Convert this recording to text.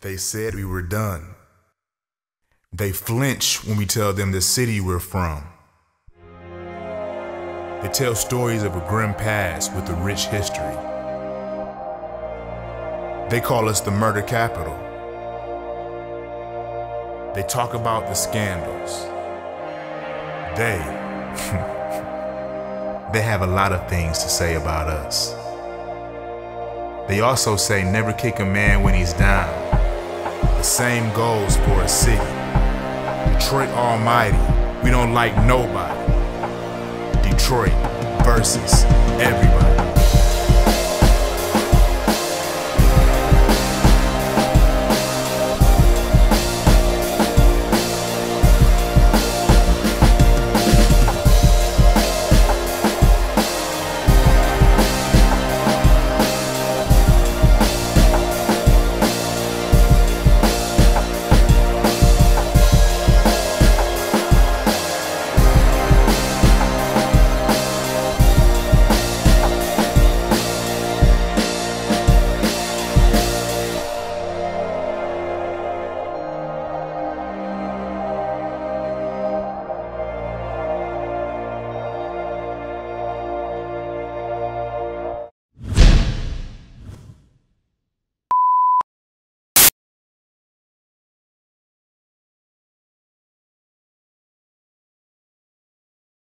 They said we were done. They flinch when we tell them the city we're from. They tell stories of a grim past with a rich history. They call us the murder capital. They talk about the scandals. They have a lot of things to say about us. They also say never kick a man when he's down. The same goes for a city. Detroit almighty, we don't like nobody. Detroit versus everybody.